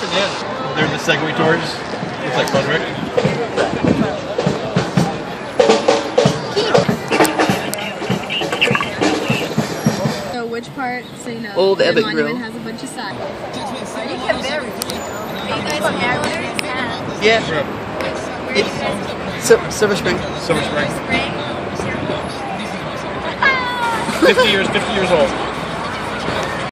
Yeah. They're the Segway tours. Looks like fun, Rick. So which part? So you know, Old the Ebbet monument Grill. has a bunch of sides. You get very. Are you guys married? Yeah. Where do you guys keep Silver Spring. Silver Spring. Spring? 50 years old.